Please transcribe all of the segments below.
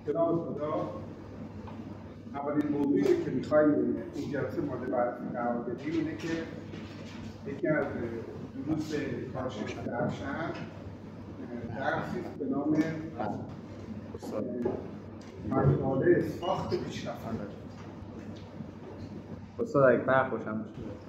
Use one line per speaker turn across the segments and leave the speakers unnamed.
جناب خدا، اولین موضوعی که میخوایم این جلسه مورد بررسی قرار بدیم اینه که یکی از دروس کارشناس ارشد درسی است به نام مسائل ساخت پیشرفته.
استاد اگه برق خوشم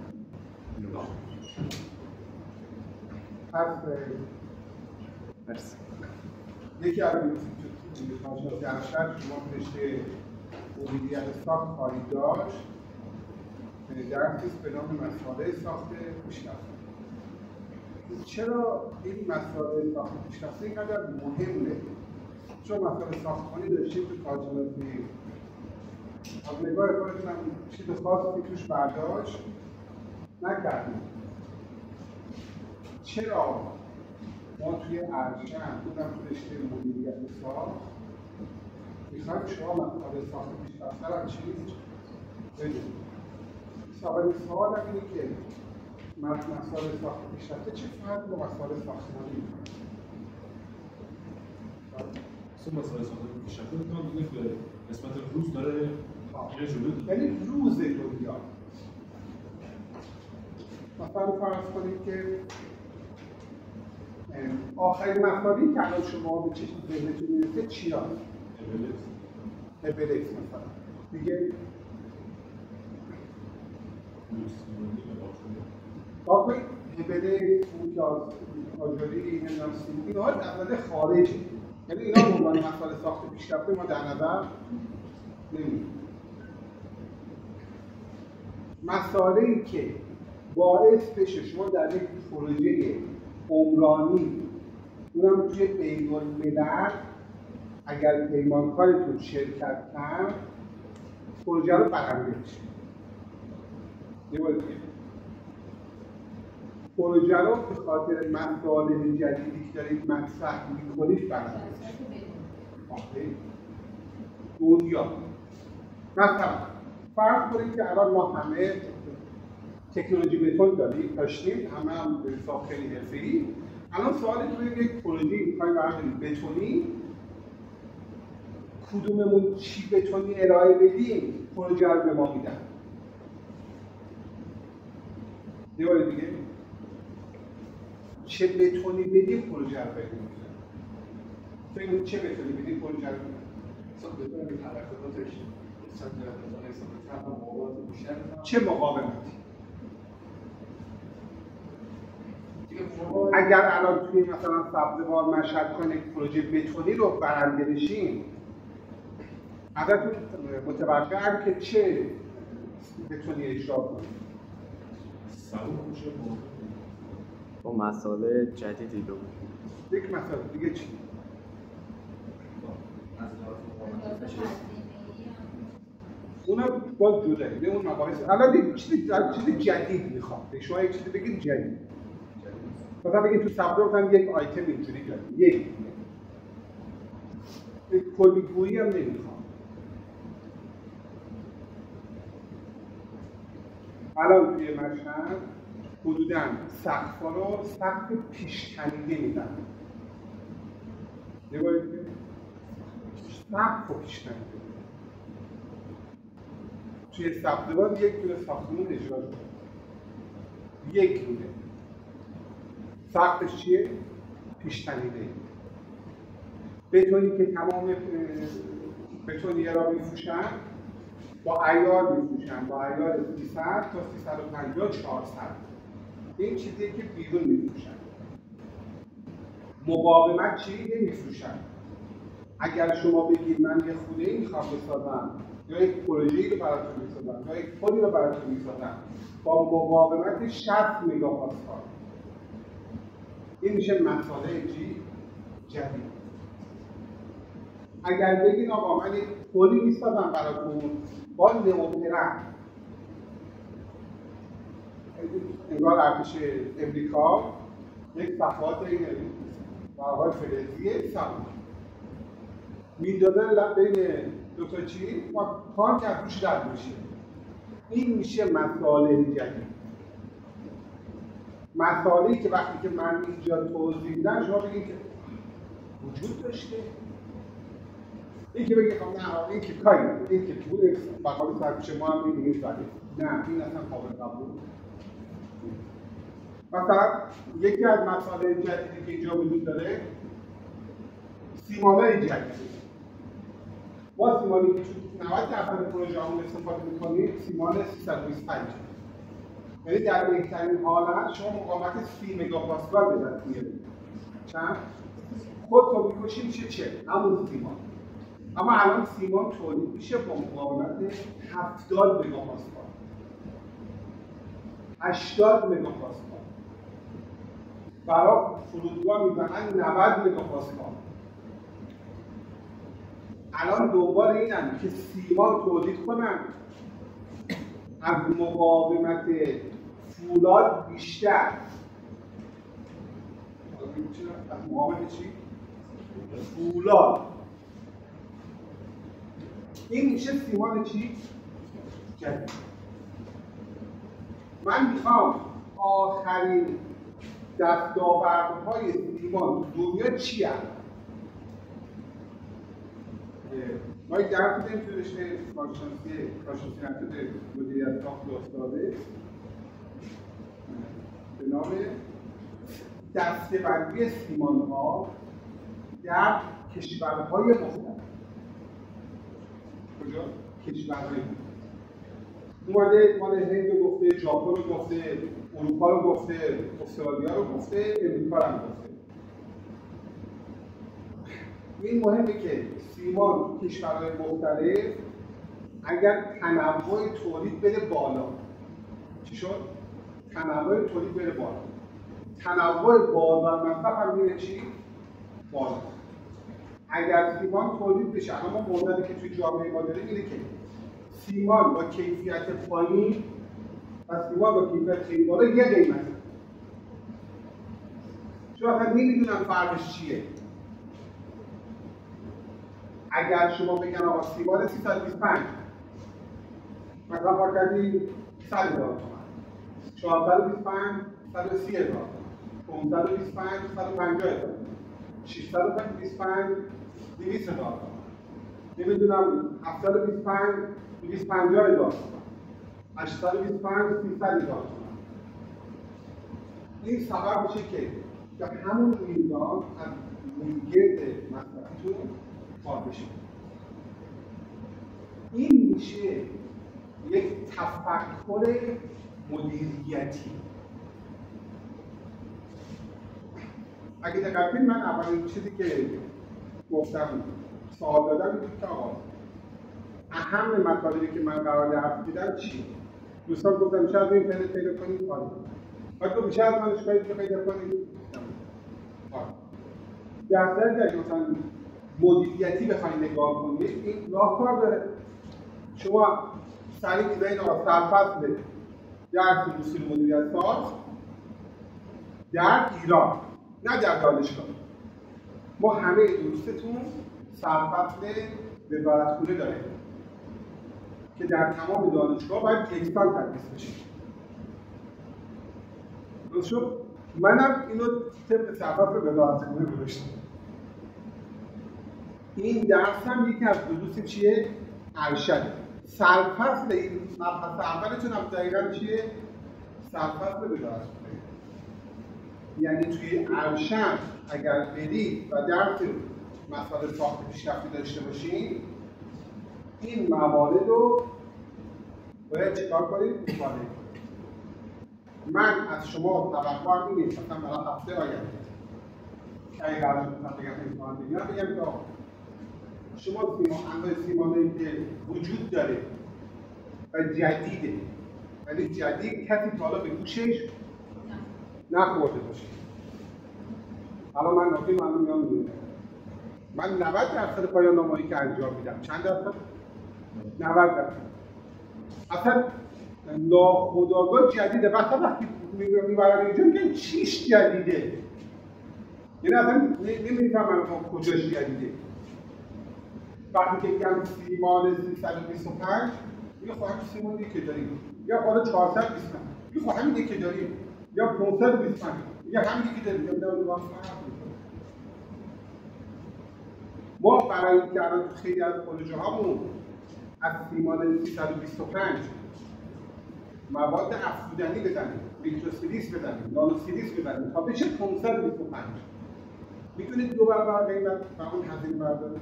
پس
مرسی.
یکی از کارشناس ارشد شما رشته مدیریت ساخت خواهید داشت. درسی است به نام مسائل ساخت پیشرفته. چرا این مسائل ساخت پیشرفته اینقدر مهمه؟ چون مسائل ساختمانی داشتیم تو کارشناسی از نگاه خودتونم چیز خاصی توش برداشت نکردیم. چرا ما توی ارشد اونم تو رشته مدیریت ساخت میخوایم شما مسائل ساخت پیشرفته رو چیز بدونید؟ اولین سوال اینه که مسائل ساخت پیشرفته چه فرقی با مسائل ساختمانی می‌کنه؟
مسائل ساخت پیشرفته میتونم بگم که قسمت روز داره یه جلو،
یعنی روز دنیا. مثلا فرض کنید که آخرین مسائلی که الان شما به چشم ذهنتون میرسه چی هست؟ ابلیس مثلا دیگه باقی ابلیس، آجوری، نمیدونم اینها در نظر خارجی، یعنی اینا به عنوان مسائل ساخت پیشرفته ما در نظر نمی‌گیریم. مسائلی که باعث بشه شما در یک پروژه عمرانی اونم توی بین‌الملل اگر پیمانکارتون شرکت کرد پروژه رو برنده بشه. یه بار دیگه پروژه رو به خاطر مسائل جدیدی که دارید مطرح می‌کنید برنده بشه. دنیا مثلا فرض کنید که الان ما همه تکنولوژی بتون داشتیم، همه هم به حساب خیلی حرفه‌ای. الان سوال توی یک پروژه می‌خوایم برداریم بتونی، کدوممون چی بتونی ارائه بدیم پروژه رو به ما میدن. یه بار دیگه چه بتونی بدیم پروژه رو بهمون میدن. فکر چه بتونی بدیم پروژه رو
بتونی به تلقیاتش
چه مقاومتی؟ اگر الان توی مثلا سبزوار مشهد کنه پروژه بتونی رو برنده بشیم، ازتون متوقعم که چه بتونی اجرا کنید؟
با مسائل جدیدی رو
یک مسئله دیگه چی؟ اونا باز جدایی به اون مباحث. الان چیز جدید میخوام شما یک چیزی بگید جدید. مثلا بگید تو سبزوار یک آیتم اینجوری داریم، یک کلیگویی هم نمیخوام. الان توی مشهد حدوداً سقف‌ها رو سقف پیش‌تنیده میدن. یه بار دیگه سقف رو پیش‌تنیده توی سبزوار یک دونه ساختمون اجرا شده. یک دونه سقفش چیه؟ پیش‌تنیده. بتونی که تمام بتونی را میفروشن با عیار میفروشن، با عیار 300 تا 350 400. این چیزیه که بیرون میفروشن. مقاومت چی؟ نمیفروشن. اگر شما بگید من یه خونه‌ای میخوام بسازم یا یک پروژه‌ای رو براتون میسازم یا یک پلی رو براتون میسازم با مقاومت 60 مگاپاسکال، این میشه مسئله جدید. اگر بگید آقا من یک پلی میسازم براتون با نئوپرن، انگار ارتش امریکا یک صفحات برای فلزیه سمت میدادن بین دو تا چی و کار که از روش رد میشه. این میشه مسائل جدید. مسائلی که وقتی که من اینجا توضیح میدم شما بگید که وجود داشته این که بگه خب نه این که کاری این که پول بقال سرپیش ما هم این نیست ولی نه این اصلا قابل قبول. مثلا یکی از مسائل جدیدی که اینجا وجود داره سیمان‌های جدید. ما سیمانی که 90% پروژه همون استفاده می‌کنیم سیمان 325 یعنی در بهترین حالت شما مقاومت 30 مگاپاسکال به دست میارید. چند؟ خودتو می‌کشی میشه چه؟ همون سیمان. اما الان سیمان تولید میشه با مقاومت 70 مگاپاسکال 80 مگاپاسکال برای فرودگاه میزنن 90 مگاپاسکال. الان دنبال اینن که سیمان تولید کنن از مقاومت فولاد بیشتر. از مقاومت چی؟ فولاد. این میشه سیمان چی؟ جدید. من میخوام آخرین دستاوردهای سیمان دنیا چی هست؟ ما یک درس دیدیم توی رشته کارشناسی نفت مدیریت ساخت استاده به نام دسته‌بندی سیمان‌ها در کشورهای مختلف. کجا؟ کشورهای مختلف. اومده مال هند رو گفته، ژاپن رو گفته، اروپا رو گفته، استرالیا رو گفته، امریکا رو هم گفته. این مهمه که سیمان تو کشورهای مختلف اگر تنوع تولید بره بالا. چی شد؟ تنوع تولید بره بالا. تنوع بازار مصرف هم میره چی؟ بالا. اگر سیمان تولید بشه، اما موردی که توی جامعه ما داریم اینه که سیمان با کیفیت پایین و سیمان با کیفیت خیلی بالا یه قیمته. چون اصلا نمیدونم فرقش چیه. اگر شما بگن آقا سیمان 325 مثلا با کردی 100,000 تومان 425 130,000 تومان 525 150,000 625 200,000 تومان نمیدونم 725 250,000 تومان 825 300,000 تومان. این سبب میشه که در همون میزان از گرد مصرفیتون کار بشه. این میشه یک تفکر مدیریتی. اگه دقت کنید من اولین چیزی که گفتم سوال دادم این بود که آقا اهم مطالبی که من قرار درس میدم چیه؟ دوستان گفتم میشه از اینترنت پیدا کنید آره. بعد گفت میشه از دانشگاهی که پیدا کنید آره. در ضمن که مثلا مدیریتی بخواید نگاه کنید این راهکار داره. شما سریع می‌ذارید آقا سرفصل درس اصول مدیریت ساخت در ایران نه در دانشگاه. ما همه دروستون سرفصل وزارتخونه داره که در تمام دانشگاه باید یکسان تدریس بشه. درست شد؟ منم اینو طبق سرفصل وزارتخونه گذاشتم. این درس هم یکی از دروس چیه؟ ارشد. سرفصل این مبحث اولتون هم دقیقاً چیه؟ سرفصل وزارتخونه. یعنی توی ارشد اگر برید و درس مسائل ساخت پیشرفتی داشته باشین این موارد رو باید چیکار کنید؟ مطالعه کنید. من از شما توقعم اینه مثلا برای هفته آینده اگه قرار شد مثلا بگم امتحان بگیرم بگم که شما اندازه سیمانهایی که وجود داره و جدیده ولی جدید کسی تا حالا به گوشش نخورده باشه. الان من ناطقی معلوم میام من 90% پایان نامه‌ای که انجام میدم چند درصد؟ 90%. اصلا ناخودآگاه جدیده. مثلا وقتی میبرم اینجا میگن چیش جدیده؟ یعنی اصلا نمیفهمم کجاش جدیده. وقتی که میگم سیمان 325 میگه خب همین سیمانی که داریم یا حالا 425 میگه خب همینی که داریم یا 525 میگه همینی که داریم یا ما برای اینکه الان تو خیلی از پروژه هامون از سیمان 325 مواد افزودنی بزنیم، میکروسیلیس بزنیم، نانوسیلیس بزنیم تا بشه 525. میتونید 2 برابر قیمت و اون هزینه برداره.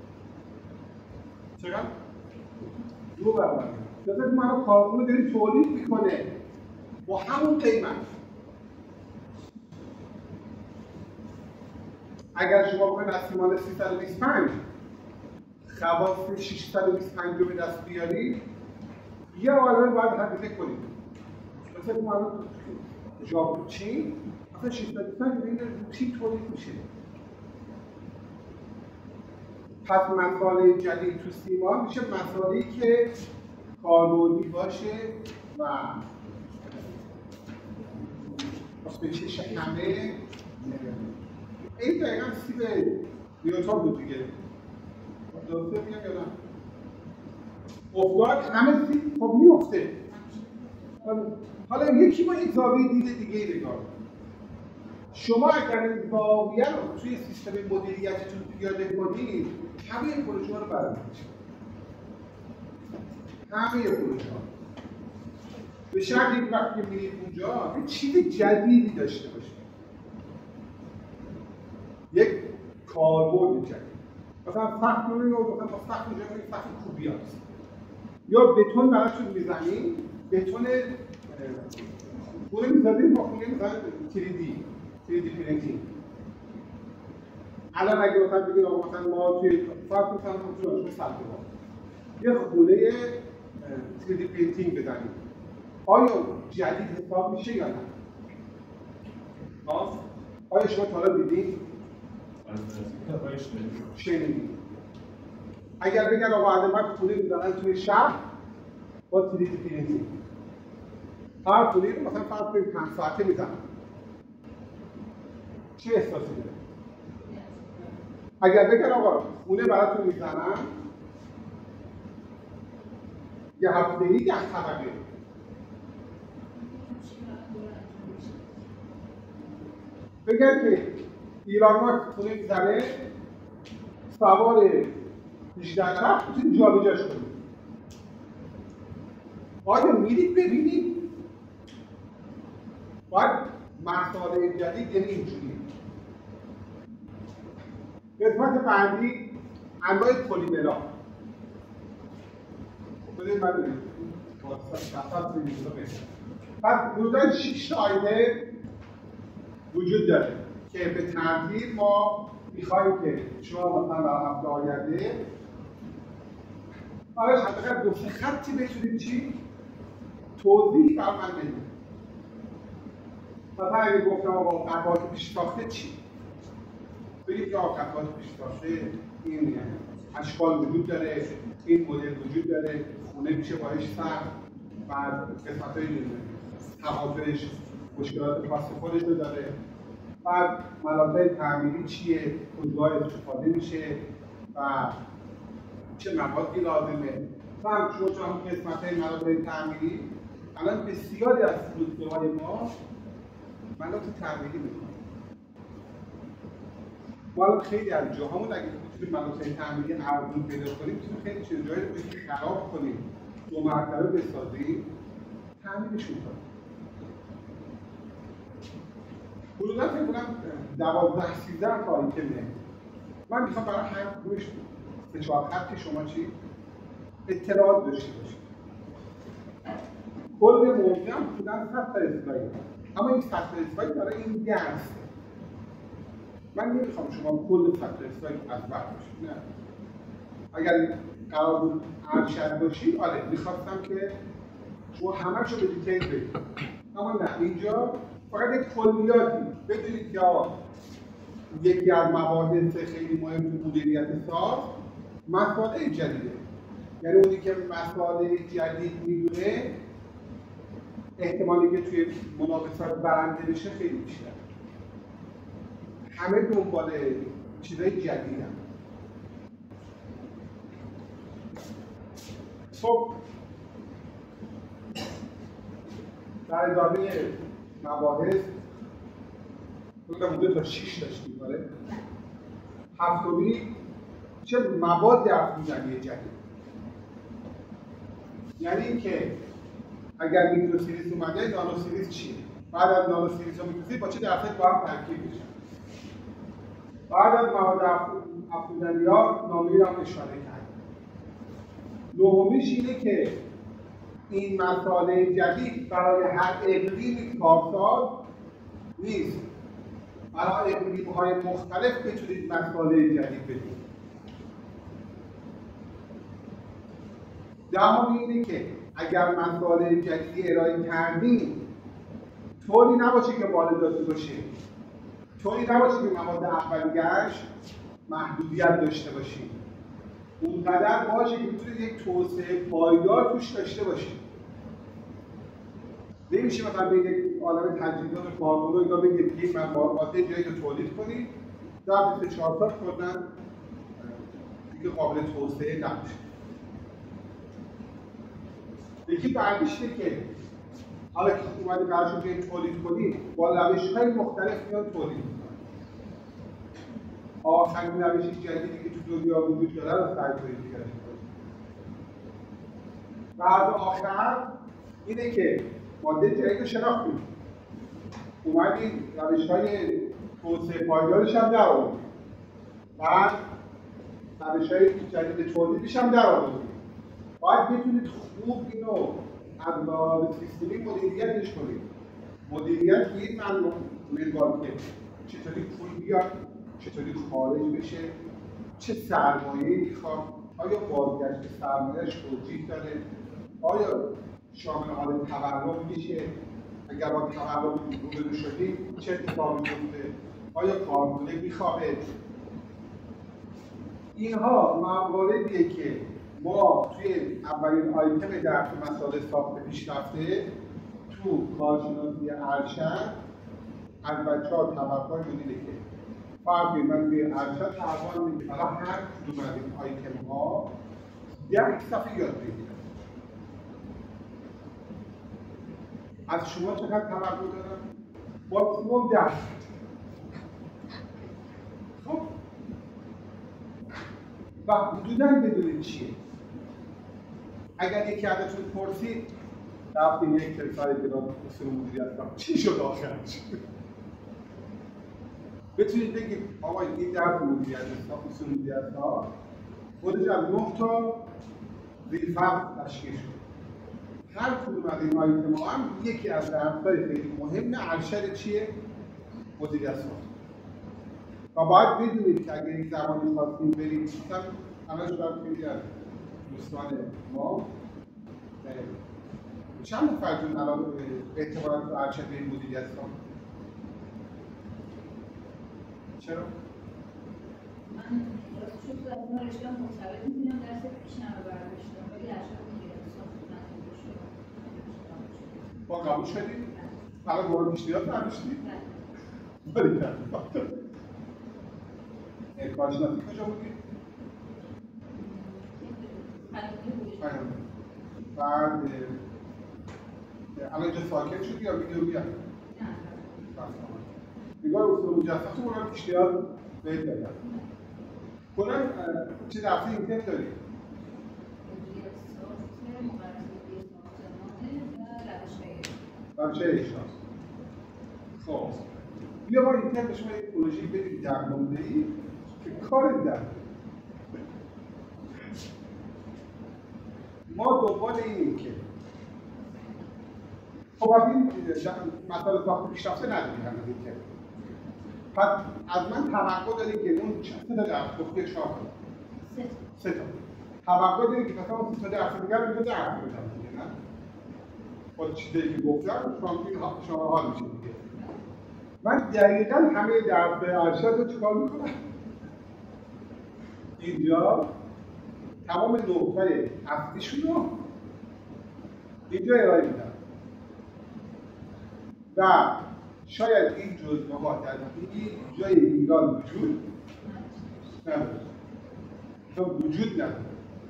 چقدر؟ 2 برابر. مثلا ما کارخونه داریم تولید میکنه با همون قیمت. اگر شما بخواید از سیمان 325 خواص 625 رو به دست بیارید، یه عالمه باید هزینه کنید. مثلا ما الان ژاپن چین مثلا 625 بین چی تولید میشه. پس مسائل جدید تو سیمان میشه مسائلی که کاربردی باشه و به چش همه. این دقیقا سیب نیوتن بود دیگه. درسته میگم یا نه؟ افتاد همه سیب خب میفته. حالا یکی با یک زاویه دید دیگه نگاه. شما اگر این زاویه رو توی سیستم مدیریتتون پیاده کنید، همه پروژه ها رو برمی‌دارید. همه پروژه ها. به شرط اینکه وقتی میرید اونجا یه چیز جدیدی داشته باشید. یک کاربرد جدید. مثلا سقف رو یا مثلا با سقف اونجا میگید سقف کوبیاست. یا بتون براتون میزنید، بتون خونه می‌سازید با خونه مثلا 3D پرینتینگ. الان اگه مثلا بگید آقا مثلا ما توی فرض مثلا تو دانشگاه سلطنت یه خونه 3D پرینتینگ بزنیم، آیا جدید حساب میشه یا نه؟ آیا شما تا حالا دیدین؟ شنیدین. اگر بگن آقا آدم خونه میزنن توی شهر با 3D پرینتینگ، هر خونه رو مثلا فرض کنید 5 ساعته میزنن، چه احساسی داره؟ اگر بگن آقا خونه براتون میزنن یه هفته‌ای 10 طبقه، بگن که ایران مارک خونه میزنه سوار 18 چرخ میتونید جابجاش کنید. آیا میرید ببینید؟ باید مسائل جدید یعنی اینجوری. قسمت بعدی انواع پلیمرها. ببینید من ببینید پس حدوداً 6 تا آیده وجود داره که به ترتیب ما میخوایم که شما مثلا در هفته آینده آره حداقل 2 خطی بتونید چی؟ توضیح بر من بدید. مثلا اگه گفتم آقا قطعات پیش ساخته چی؟ بگید یا قطعات پیش ساخته این یعنی اشکال وجود داره، این مدل وجود داره، خونه میشه باش سخت، بعد قسمت‌های تقاطعش مشکلات خاص خودش رو داره، بعد ملاطع تعمیری چیه، کجا استفاده میشه و چه موادی لازمه. مثلا شما چون قسمت‌های ملاطع تعمیری الان بسیاری از فروشگاه‌های ما ملاطع تعمیری میکنن. ما الان خیلی از جاهامون اگه بتونیم ملاطع تعمیری ارزون پیدا کنیم، میتونیم خیلی چیزایی رو خراب کنیم، 2 مرتبه بسازیم، تعمیرشون کنیم. حدوداً فکر کنم 12-13 تا آیتمه. من میخوام برای هر کدومش 3-4 خط شما چی؟ اطلاعات داشته باشید. کل موضوع هم حدوداً 100 تا اسلاید. اما این 100 تا اسلاید برای این درس. من نمیخوام شما کل 100 تا اسلاید از بر باشید. نه. اگر قرار بود ارشد باشید، آره میخواستم که شما همه‌شو به دیتیل بگید. اما نه، اینجا فقط یک کلیاتی بدونید که یکی از مباحث خیلی مهم تو مدیریت ساخت مسائل جدیده. یعنی اونی که مسائل جدید میدونه احتمالی که توی منافسات برنده بشه خیلی بیشتر. همه دنبال چیزای جدیدن. خب در ادامه مباحث حدود تا 6 داشتیم. آره هفتمی چه مواد افزودنی جدید. یعنی اینکه اگر میکروسیریز اومده، نانوسیریز چیه؟ بعد از نانوسیریز و میکروسیریز با چه درصد با هم ترکیب میشن. بعد از مواد افزودنی‌ها نامه را اشاره کرد. نهمیش اینه که این مسائل جدید برای هر اقلیم کارساز نیست. برای اقلیم‌های مختلف بتونید مسائل جدید بدید. دهم اینه که اگر مسائل جدیدی ارائه کردیم طوری نباشه که وارداتی باشه، طوری نباشه که مواد اولیه‌اش محدودیت داشته باشیم، اونقدر باشه که بتونید یک توسعه پایدار توش داشته باشیم. نمیشه مثلا به یک عالم تجهیزات کاربرد یا بگید یک ماده جایی رو تولید کنید در 3-4 سال کردن دیگه قابل توسعه نمیشه. یکی بعدیش اینه که حالا که اومده قرار شد که تولید کنیم با روش‌های مختلف میاد تولید میکنن. آخرین روش جدیدی که تو دنیا وجود داره رو سعی کنید دیگه کنید. بعد آخر اینه که ماده جدید رو شناختیم. اومدیم روش‌های توسعه پایدارش هم در آوردیم. بعد روش‌های جدید تولیدش هم در آوردیم. باید بتونید خوب اینو از لحاظ سیستمی مدیریتش کنید. مدیریت به این منوال که چطوری پول بیاد، چطوری خارج بشه، چه سرمایه‌ای میخواد، آیا بازگشت سرمایه‌اش توجیه داره، آیا شامل حال تورم میشه، اگر با تورم روبرو شدیم چه اتفاقی میفته، آیا کارکنه میخوابه. اینها مواردیه که ما توی اولین آیتم درس مسائل ساخت پیشرفته تو کارشناسی ارشد از بچه‌ها توقع شده که فرقی من توی ارشد توقع می‌کنم برای هر کدوم از این آیتم‌ها یک صفحه یاد بگیرم. از شما چقدر توقع دارم؟ ماکسیمم 10. خب و حدوداً بدونید چیه. اگر یکی ازتون پرسید رفتیم یک تلسایی که داد اصول مدیریت کنم چی شد آخرش؟ بتونید بگید آقا این درس مدیریت اصول مدیریت ها خودش از 9 تا زیرفصل تشکیل شد. هر کدوم از این آیتم ها هم یکی از درس‌های خیلی مهم ارشد چیه؟ مدیریت ساخت. و باید بدونید که اگر یک زمانی خواستیم بریم مثلا همه شاید خیلی از دوستان ما چند نفرتون الان اعتبارات تو ارشد به مدیریت ساخت؟ چرا؟
من راستش تو از اون رشته مرتبط می‌بینم درس پیشنهاد برداشتم ولی ارشد مدیریت ساخت نتونسته شدم.
با قبول شدید؟ فقط مورد پیشنهاد برداشتید؟ بله. کارشناسی کجا بودید؟ بعد الان اینجا ساکن شدی یا ویدیو بیاد؟ نه. نگاه اصول مجسمه تو مورد پیشنهاد بهت دادم. کلا چه درسی اینترن داری؟ روش احساس. خب بیا ما اینترن به شما یک پروژه بدید درمانده‌ای که کار در ما دنبال اینیم که خب از این مسائل ساخت پیشرفته نداریم هنوز اینترن. پس از من توقع دارید که اون چند تا درس گفته 4 تا 3 تا توقع دارید که مثلا اون 3 تا درس دیگر رو درس بدم دیگه نه؟ با چیزایی که گفتم شما حال میشه دیگه. من دقیقاً همه درس ارشد رو چیکار میکنم؟ اینجا تمام نقطه‌های اصلیشون رو اینجا ارائه میدم و شاید این جزوه‌ها در این جای ایران وجود نداره. وجود نداره.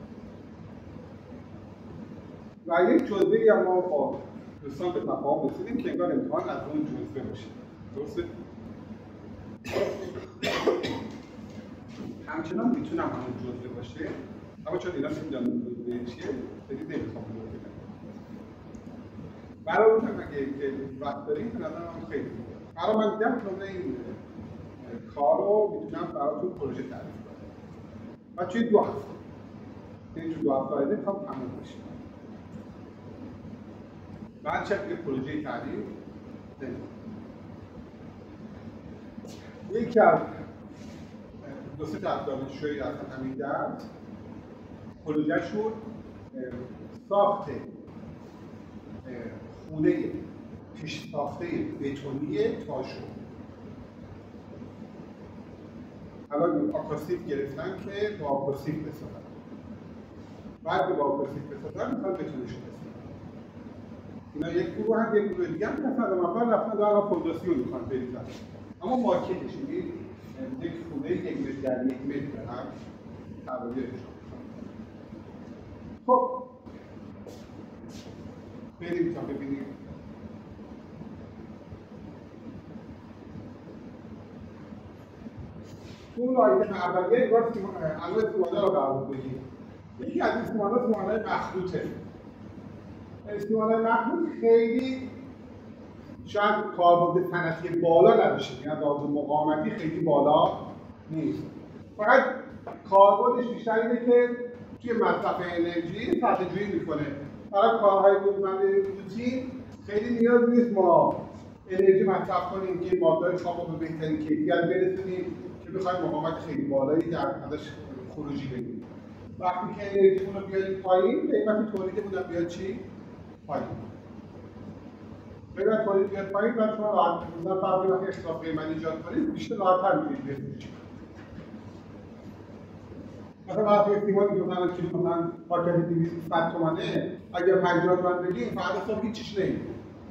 و یک جزوه‌ای هم ما با دوستان به تفاهم رسیدیم که انگار امتحان از اون جزوه باشه. درسته؟ همچنین همچنان میتونم همون جزوه باشه، اما چون اینا نمیدونم جزوه چیه خیلی نمیخوام بگم. برای اون هم اگه وقت داریم به نظرم خیلی خوبه. برای من دیدم جمله این کار رو میتونم براتون پروژه تعریف کنم و توی 2 هفته یعنی توی 2 هفته آینده میخوام تموم بشه. بعد شکل پروژه تعریف یکی از 2-3 تا دانشجوی از همین درس پروژه‌شون ساخت خونه پیش ساخته بتونی تاشو. الان آکوستیک گرفتن که با آکوستیک بسازن. بعد که با آکوستیک بسازن میخوان بتونیشو بسازن. اینا یک گروه هم یک گروه دیگه هم کسان اول رفتن دارن فونداسیون میخوان بریزن. اما مارکتش این یک خونه 1 متر در 1 متر هم طراحیشون. خب بریم تا ببینیم تو اون آیتم اولیه انگار انواع سیمانه رو قرار بگیم. یکی از این سیمانه‌های مخلوطه. سیمانه مخلوط خیلی شاید کاربرد صنعتی بالا نداشته، یعنی از لحاظ مقاومتی خیلی بالا نیست. فقط کاربردش بیشتر اینه که توی مصرف انرژی صرفه‌جویی میکنه. برای کارهای روزمره روتین خیلی نیاز نیست ما انرژی مصرف کنیم که ماده‌های خام رو به بهترین کیفیت برسونیم که بخوایم مقاومت خیلی بالایی در ازش خروجی بگیریم. وقتی که انرژیمون رو بیاریم پایین، قیمت تولیدمون هم بیاد چی؟ پایین. قیمت تولید بیاد پایین، بعد شما راحت مثلا فرض وقتی اختلاف قیمت ایجاد کنید، بیشتر راحت‌تر می‌تونید بفروشید. مثلا وقتی استیمالی که مثلا کیلو مثلا پاکت 200 تومانه، اگر 50 تومن بگیم فردا صبح هیچیش نمی‌کنه.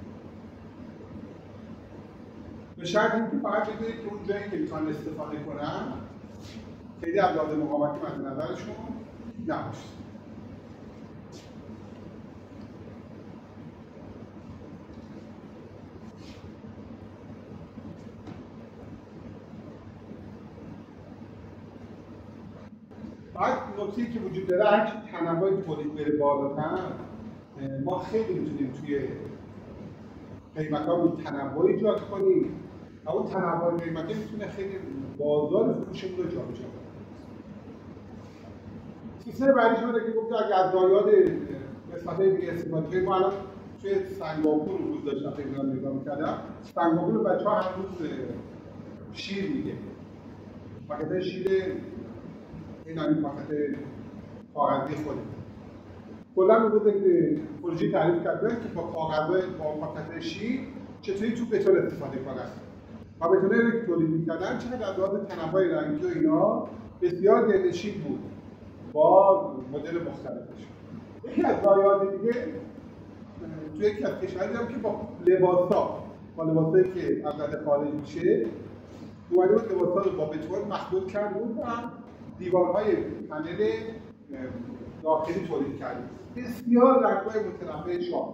به شرط اینکه فقط بدونید که اون جایی که می‌خوان استفاده کنن خیلی از لحاظ مقاومتی مد نظرشون نباشه. بعد نکته‌ای که وجود داره هرچی تنوع تولید بره بالاتر ما خیلی میتونیم توی قیمت‌هامون تنوع ایجاد کنیم و اون تنوع قیمتی میتونه خیلی بازار فروشمون رو جابجا کنه. سیستم بعدیش اینه که گفت اگه از ضایعات قسمت‌های دیگه استفاده کنیم. ما الان توی سنگاپور روز داشتم فکر نگاه می‌کردم. سنگاپور رو بچه‌ها هر روز شیر میگه. پاکت شیر این همین پاکت کاغذی خوده. کلا رو بوده پروژه تعریف کردن که با کاغذ با پاکت شیر چطوری تو بتون استفاده کنن. و بتونه رو که تولید می‌کردن چقدر از لحاظ تنوع رنگی و اینا بسیار دلنشین بود با مدل مختلفش. یکی از ضایعات دیگه توی یکی از کشورها دیدم که با لباسایی که از نظر خارج میشه اومده بود لباسا رو با بتون مخلوط کرد بود و دیوارهای پنل داخلی تولید کردیم. بسیار رنگ‌های متنوع شاه.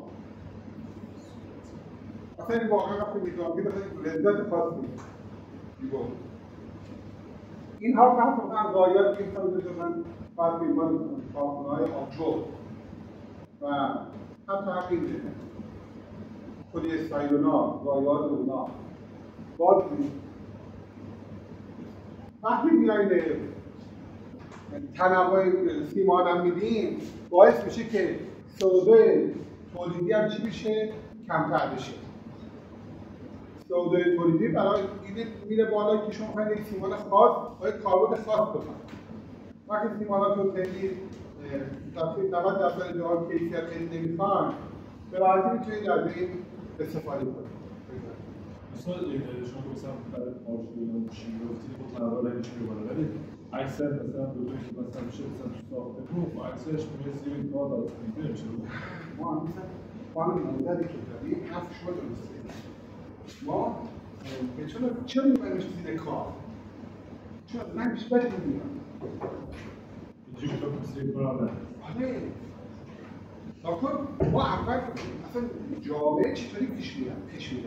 اصلا این واقعا وقتی نگاه می‌کنید لذت خاصی می‌برد. اینها مثلا ضایعات که می‌تونن فرض کنید کارخونه‌های آبجو و حتی همین خود استایلونا ضایعات اونا باز وقتی میایید تنوع سیمان هم میدیم باعث میشه که سودای تولیدی هم چی میشه؟ کمتر بشه. سودای تولیدی برای این میره بالا که شما خواهید یک سیمان خاص باید کاربرد خاص بکنید. وقتی سیماناتون خیلی تقریباً 90% جاها کیفیت خیلی نمیخوان به راحتی میتونید از این استفاده کنید.
مثلا شما مثلا برای آرژول چی گفتید خب تنوع رنگش میبره ولی اکثر مثلا دو تا که مثلا میشه مثلا تو ساخته رو اکثرش میشه یه کار داره نمیشه.
ما مثلا قانون مدلی که داریم حرف شما درسته. ما چرا میبریم زیر کار؟ چرا من بیشتر نمیدونم.
اینجوری که مثل کار نه.
آره. ناکن ما اول اصلا جامعه چطوری پیش میره؟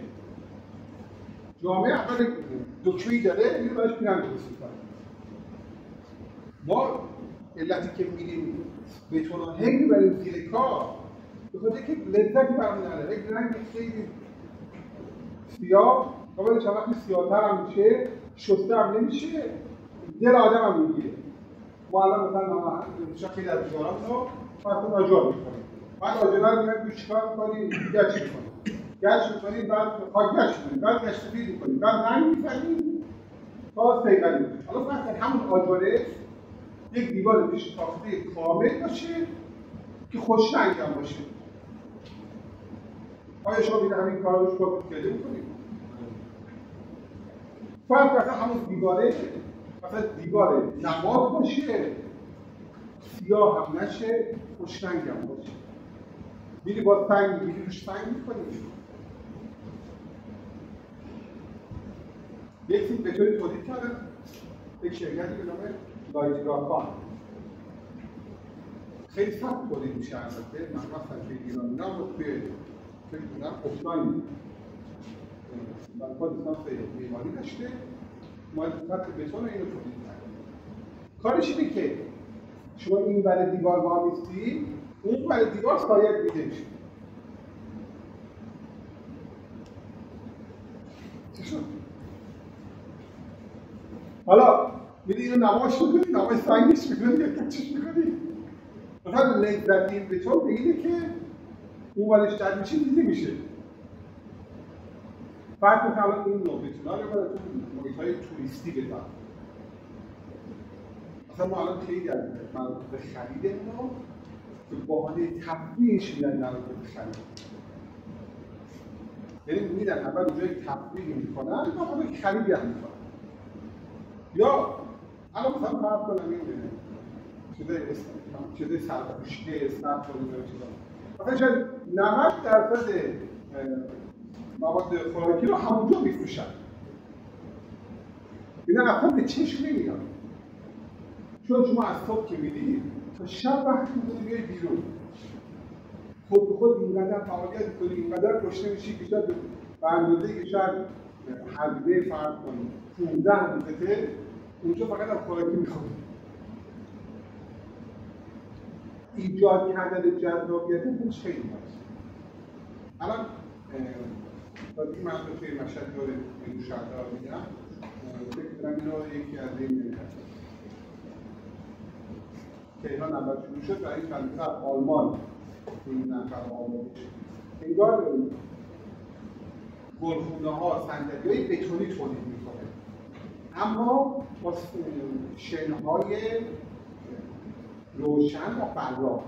جامعه اول دکمه‌ای داره اینو براش پیرن درست می‌کنه. ما علتی که میریم بتون ها هی میبریم زیر کار به خاطر که لذتی برامون نداره. یک رنگ خیلی سیاه اولش وقتی سیاه‌تر هم میشه شسته هم نمیشه دل آدم هم میگیره. ما الان مثلا خیلی از دیواران رو فرق آجر میکنیم، بعد آجرها رو میگن چیکار میکنیم؟ گچ میکنیم، گچ میکنیم، بعد خاک گچ میکنیم، بعد گچ سفید میکنیم، بعد رنگ میزنیم تا صیقلی میشه. حالا فرق همون آجره یک دیوار پیش تاخته کامل باشه که خوش رنگ هم باشه. آیا شما بیده همین کار رو شما پیاده میکنید؟ فرق مثلا همون دیواره مثلا دیوار نماد باشه سیاه هم نشه خوش رنگ هم باشه. میری با سنگ میری روش سنگ میکنید. یک تیم به طوری تولید کردن یک شرکتی به نام لایتگرافان. خیلی سخت تولید میشه البته. من مثلا توی ایران اینا رو توی فکر کنم افلاین من خود لیسانس معماری داشته اومد خط بتون رو اینو تولید کرد. کارش اینه که شما این برای دیوار وامیستی اون برای دیوار سایه دیده میشه. چی شد؟ حالا میدی اینو نماش میکنی، نماش سنگش میکنی یا کچش میکنی. مثلا لذت این بتون به اینه که اون برش در میشه دیده میشه. فرق میکنه الان این نوع بتون‌ها رو باید تو محیط‌های توریستی بدن. مثلا ما الان خیلی از مناطق خرید ما به بهانه تفریحش میرن مناطق خرید. یعنی میرن اول اونجا تفریح میکنن و بعد خریدی هم میکنن. یا الان مثلا فرض کنم این چیزای سرپوشیده اسنپ کنیم مثلا شاید 90% مواد خوراکی رو همونجا میفروشن. اینا اصلا به چشم نمیاد. چون شما از صبح که میدید تا شب وقتی میدونی بیای بیرون خود به خود اینقدر فعالیت میکنی، اینقدر کشته میشی که شاید به اندازه‌ای که شاید هزینه فرض کنی 15 دقیقه اونجا فقط هم خوراکی میخوری. ایجاد کردن جذابیت خودش خیلی هست. الان این منطقه توی مشهد داره این شهردار میگم فکر کنم اینو یکی از این تهران اول شروع شد و این منطقه از آلمان این نفر آماده شد. انگار گلخونه ها صندلی های بتونی تولید میکنه اما با شنهای روشن و براق.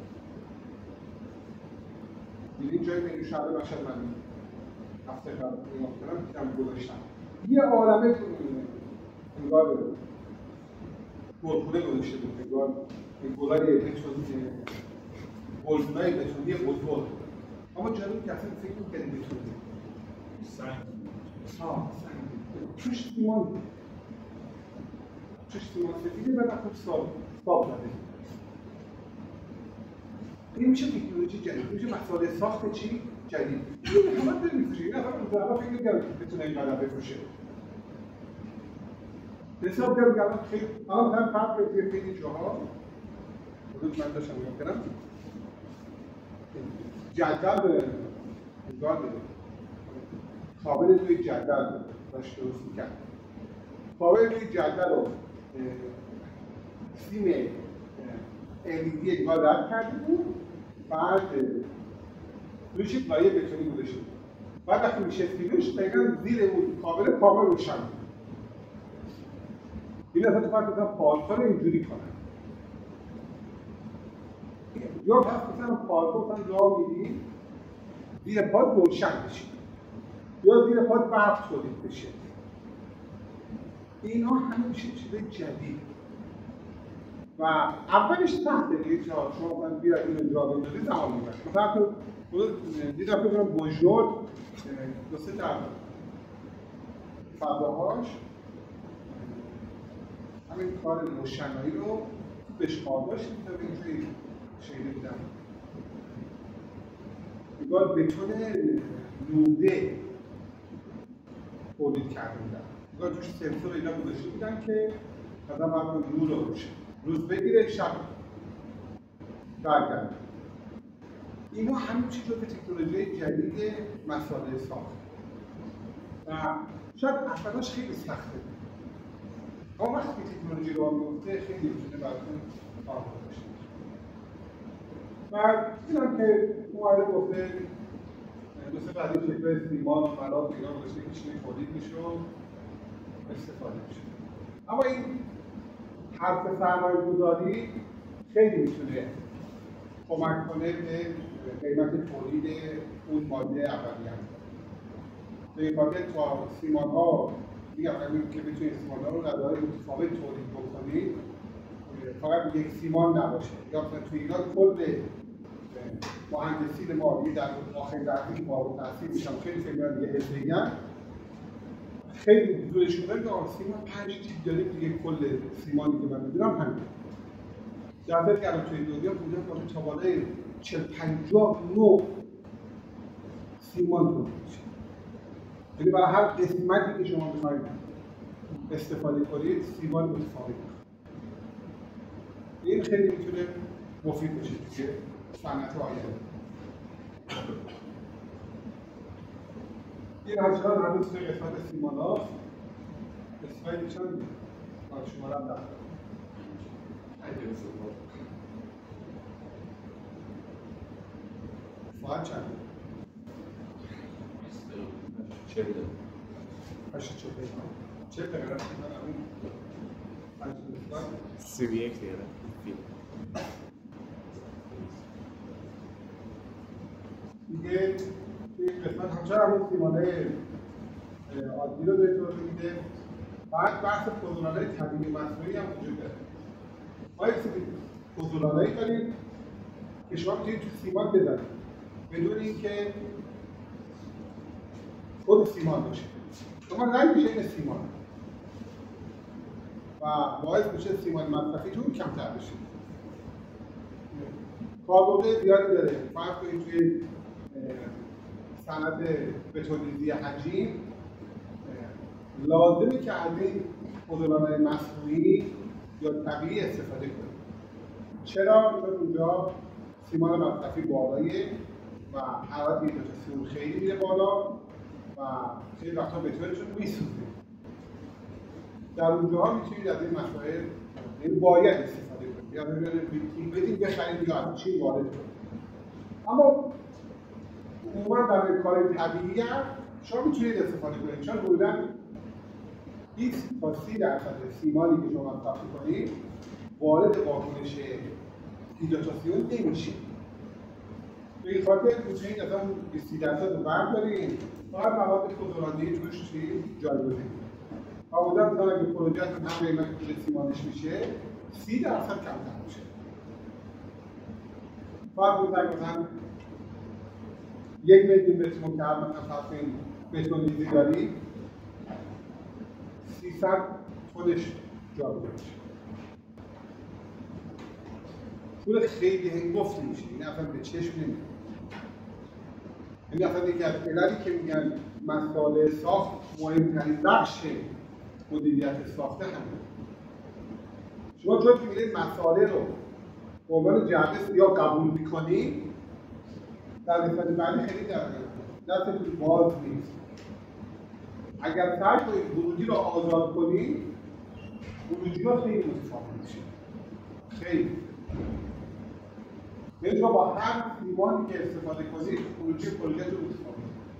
این جای منو شهر مشهد من هفته قبل دیدم گذاشتم یه عالمه انگار گلخونه گذاشته بود. انگار گلای بتونی گلخونه‌های بتونی بزرگ اما جالبی که اصلا فکر می‌کردیم بتونی
سنگ
توش سیمان سفیده و خوب صاف زده. این میشه تکنولوژی جدید، میشه مسائل ساخت چی؟ جدید. این همه داره میفروشه. این نفر مطلقا فکر می‌کنه بتونه اینقدر بفروشه. حساب کردم که الان خیلی الان فرق توی خیلی جاها حدود من داشتم می‌کردم جدول انگار کابل توی جدول داشت درست می‌کرد. کابل توی جدول رو سیم LED انگار رد کرده بود بعد روش یک لایه بتونی گذاشته بود. بعد وقتی میشستیمش دقیقا زیر اون کابل روشن بود. این اصلا تو فرق کنم پارک‌ها رو اینجوری کنن. یا پس مثلا پارک‌ها مثلا راه میدی زیر پاد روشن بشه یا زیر پاد برق تولید بشه. اینا همه میشه چیز جدید و اولش سخته دیگه شما من بیاید اینو جا بندازید زمان میبره. مثلا تو دیدم فکر کنم بوژنور دو سه تا فضاهاش همین کار روشنایی رو بشقاباش میتونه اینجوری شیده دیدم انگار بتون نوده تولید کرده بودن. انگار توش سنسور اینا گذاشته بودن که مثلا باید نور رو روشه روز بگیره شب برگرد. اینا همین چیز رو به تکنولوژی جدید مسائل ساخت و شاید اولاش خیلی سخته، اما وقتی که تکنولوژی رو میفته خیلی میتونه براتون آماده باشه. و اینم که معلم گفته مثل بعدی شکل سیمان فلات اینا گذاشته که چیزی تولید میشه و استفاده میشه. اما این حرف سرمایه‌گذاری خیلی میتونه کمک کنه به قیمت تولید اون ماده اولیه. به این خاطر تا سیمان‌ها میگم که بتونید سیمان‌ها رو رده‌های متفاوت تولید بکنید، فقط یک سیمان نباشه. یا توی ایران کل مهندسین ما در آخرین درسی که فارغ التحصیل میشن خیلی فکر دیگه حرفه‌ای‌ان، خیلی حضورشون داره که سیمان 5 تیپ داره دیگه. کل سیمانی که من می‌دونم همین. در حالی که الان توی دنیا بودن تا بالای 40-50 نوع سیمان تولید میشه. یعنی برای هر قسمتی که شما بخواید استفاده کنید سیمان متفاوت. این خیلی میتونه مفید باشه توی صنعت آینده. این همچنان هنوز توی قسمت سیمان هاست. اسلاید چند شما رو هم دارم. ساعت چند؟ 40 دقیقه. 40 دقیقه.
31 دقیقه.
دیگه توی قسمت همچنان همون سیمانه عادی رو داره توضیح میده. بعد بحث فضولانه‌های طبیعی مصنوعی هم وجود داره. ما یک سری فضولانه‌ای داریم که شما میتونید تو سیمان بزنید بدون اینکه خود سیمان باشه. شما رنگ میشه این سیمان و باعث میشه سیمان مصرفیتون کمتر بشه. کاربرد زیادی داره. فرض کنید توی صنعت بتون‌ریزی حجیم لازمه که از این فضولانه‌های مصنوعی یا طبیعی استفاده کنید. چرا؟ چون اونجا سیمان مصرفی بالاییه و حرارت هیدروژن خیلی میره بالا و خیلی وقتا بتونشون میسوزه. در اونجاها میتونید از این مسائل باید استفاده کنید. یا بدید بخرید یا از چین وارد کنید. اما عموما در کار طبیعی هم شما میتونید استفاده کنید، چون حدوداً 20 تا 30% سیمانی که شما مصرف می‌کنید وارد واکنش هیدروژن نمیشه. به این خاطر میتونید از اون 20% رو بردارید، فقط مواد فضولانه‌ای توش جایگزین کنید. معمولاً مثلا اگه پروژه‌تون هم قیمت پول سیمانش میشه 30% کمتر میشه. فرض کنید مثلا 1 میلیون متر مکعب مثلا فرض کنید بتون‌ریزی دارید، 300 خودش جابجا میشه. پول خیلی هنگفتی میشه، این اصلا به چشم نمیاد. این اصلا یکی از عللی که میگن مسائل ساخت مهمترین بخش مدیریت ساخته همین. شما چون که میرید مسائل رو به عنوان جعبه سیاه قبول میکنید، در قسمت بعدی خیلی دستتون باز نیست. اگر سعی کنید ورودی رو آزاد کنید، ورودی ها خیلی متفاوت میشه. خیلی. یعنی شما با هر سیمانی که استفاده کنید، ورودی پروژه رو متفاوت.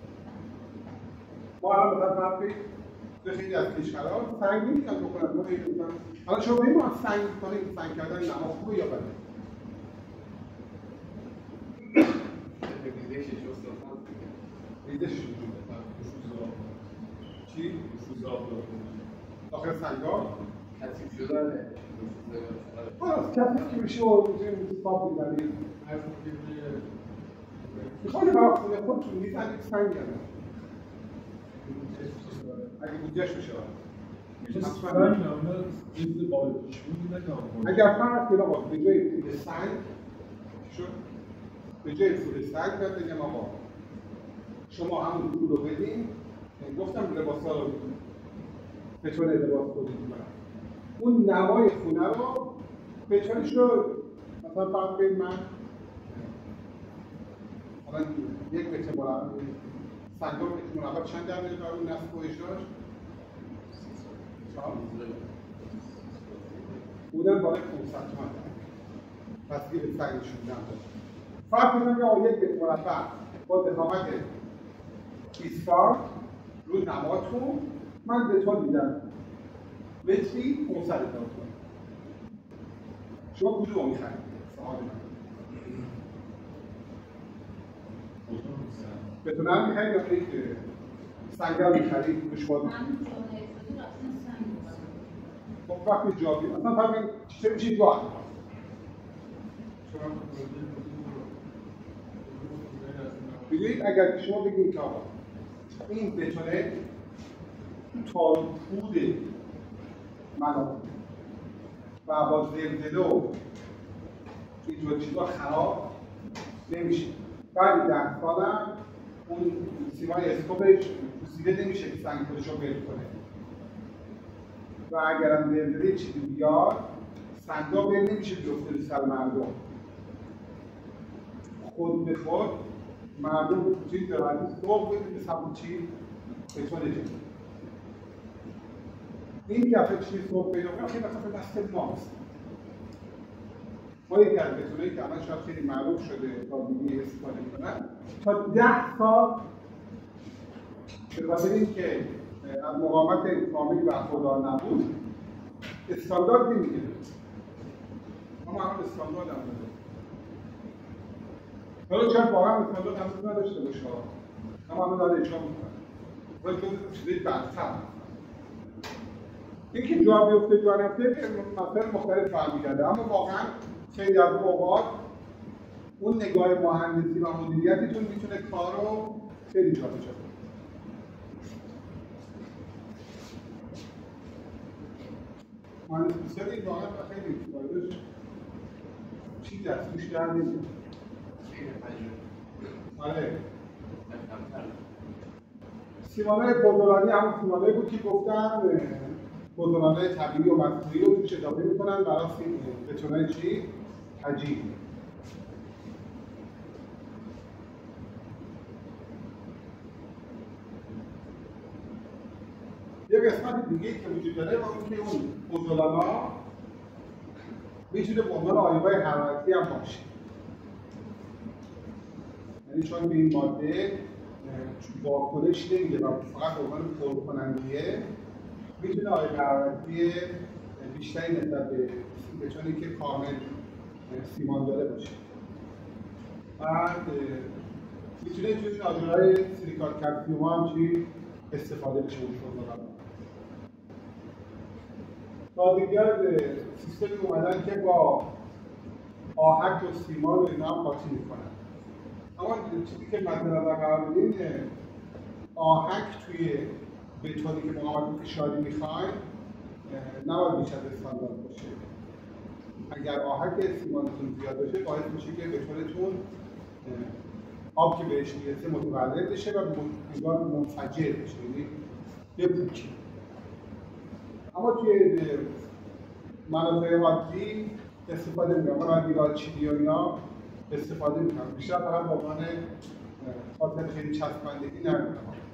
ما الان مثلا فرض کنید به خیلی از کشورها سنگ نمی‌تونن بکنن. ما خیلی مثلا حالا شما ببینید ما سنگ کنید، سنگ کردن نما خوبه یا بده؟ ریزشش وجود داره. چی؟ داخل سنگ‌ها
کثیف شدن
کثیف که میشه و میتونید صاف می‌زنید. میخواد برای خودتون می‌زنید سنگ کنید. اگه بودجه‌اش بشه. اگر فرض کنید آقا به جای پول سنگ شد، به جای پول سنگ باید بگم آقا شما همون پول رو بدین. گفتم لباسا رو بتونه لباس تولید کنه. اون نمای خونه رو بتونش رو مثلا فرض کنید من حالا یک متر مربع صندوق متر مربع چند درجه قرار نصب و اجراش؟ بودن بالای 500 تومن پس دیگه به سنگ نشون نداره. فرض کنیم که یک متر مربع با ضخامت 20 فارد رو نماتون من بتون میدم متری 500,000 تومان. شما کدوم رو میخرید؟ سوال من. بتون هم میخرید یا یک سنگل میخرید؟ شما
من جامعه شدی رفتن سنگ
خب وقتی جا بیاد اصلا فرمین چه میشه جا؟ بگویید اگر شما بگید که آقا این بتونه تا پود مناطق و با زلزله و اینجور چیزا خراب نمیشه. بعد 10 سالم اون سیمای اسکوپش پوسیده نمیشه که سنگ خودش رو ول کنه و اگرم زلزله چیزی بیاد سنگا ول نمیشه بیفته رو سر مردم. خود به خود مردم چیز دارن سوق بدید به سمت چی؟ بتونه جدید. این دفعه چی سوق پیدا کنم خیلی مثلا دست ماست. ما یکی از بتونهایی که الان شاید خیلی معروف شده تا دیگه استفاده میکنن تا 10 سال به خاطر اینکه از مقاومت کاملی برخوردار نبود استاندارد نمیگیره. اما الان استاندارد هم داره. حالا شاید واقعا استاندارد هم نداشته باشه اما الان داره اجرا میکنه. باید چیزی برتر اینکه جا بیفته جا نفته مسائل مختلف برمیگرده اما واقعا خیلی از اوقات اون نگاه مهندسی و مدیریتیتون میتونه کار رو خیلی جابجا کنه. مهندسی این واقعا خیلی واردش چیزی از توش در نمیاد. آره. سیمانه بزرگانی همون سیمانه بود که گفتن بزرگانه طبیعی و مصنوعی رو توش اضافه میکنن برای بتونای چی؟ حجیم. یه قسمت دیگه که وجود داره و اون که اون بزرگانا میتونه به عنوان آیون‌های حرارتی هم باشه. یعنی چون به این ماده واکنش نمیده و فقط به عنوان پرکننده‌ایه میتونه آیون حرارتی بیشتری نسبت به بتونی که کامل سیمان داره باشه. بعد میتونه توی این آجرهای سیلیکات کلسیوم هم چی استفاده بشه اون شغل. تا دیگر سیستمی اومدن که با آهک و سیمان و اینا هم قاطی میکنن. اما چیزی که مد نظر قرار بدین آهک توی بتونی که مقاومت فشاری میخواین نباید بیش از استاندارد باشه. اگر آهک سیمانتون زیاد باشه باعث میشه که بتونتون آب که بهش میرسه متولد بشه و انگار منفجر بشه، یعنی بپوچه. اما توی مناطق عادی استفاده میکنم. من از ایراد چینی و اینا استفاده میکنم. بیشتر فقط به عنوان خاطر خیلی چسبندگی نمیکنم.